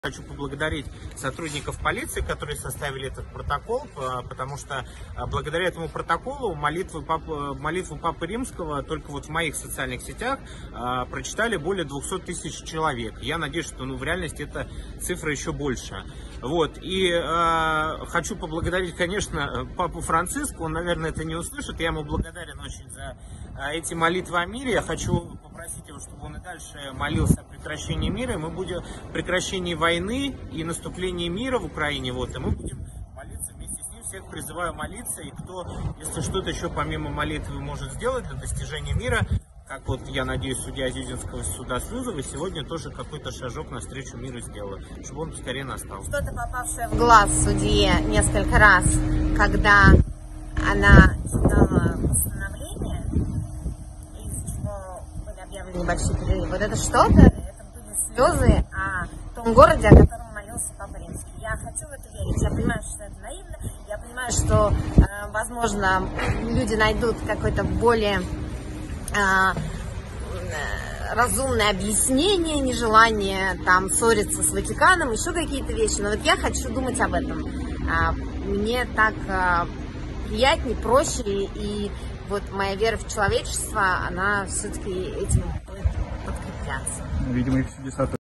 Хочу поблагодарить сотрудников полиции, которые составили этот протокол, потому что благодаря этому протоколу молитву Папы Римского только вот в моих социальных сетях прочитали более 200 тысяч человек. Я надеюсь, что в реальности эта цифра еще больше. Вот. И хочу поблагодарить, конечно, Папу Франциску. Он, наверное, это не услышит. Я ему благодарен очень за эти молитвы о мире. Я хочу попросить его, чтобы он и дальше молился о прекращении мира. Мы будем прекращении войны и наступлении мира в Украине. Вот, и мы будем молиться вместе с ним. Всех призываю молиться. И кто, если что-то еще помимо молитвы может сделать для достижения мира, как вот, я надеюсь, судья Зюзинского суда Слюзова сегодня тоже какой-то шажок навстречу миру сделала, чтобы он скорее настал. Что-то попавшее в глаз судье несколько раз, когда она читала постановление, из чего были объявлены небольшие перерывы. Вот это что-то, это были слезы о том городе, о котором молился Папа Римский. Я хочу в это верить. Я понимаю, что это наивно. Я понимаю, что, возможно, люди найдут какой-то более разумное объяснение, нежелание там ссориться с Ватиканом, еще какие-то вещи. Но вот я хочу думать об этом. Мне так приятнее, проще, и вот моя вера в человечество, она все-таки этим будет подкрепляться. Видимо, их чудеса